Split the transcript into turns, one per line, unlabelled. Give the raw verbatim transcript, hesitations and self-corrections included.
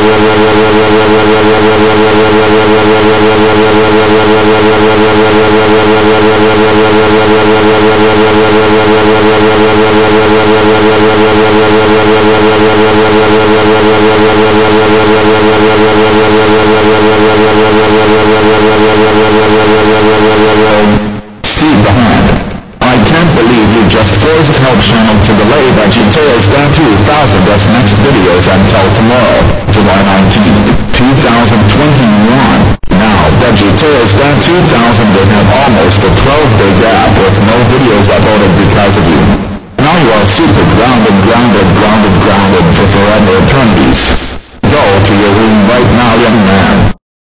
Help channel to delay VeggieTales Van two thousand S next videos until tomorrow, July nineteenth, two thousand twenty-one. Now VeggieTales Van two thousand will have almost a twelve day gap with no videos uploaded because of you. Now you are super grounded, grounded, grounded, grounded for forever eternities. Go to your room right now, young man.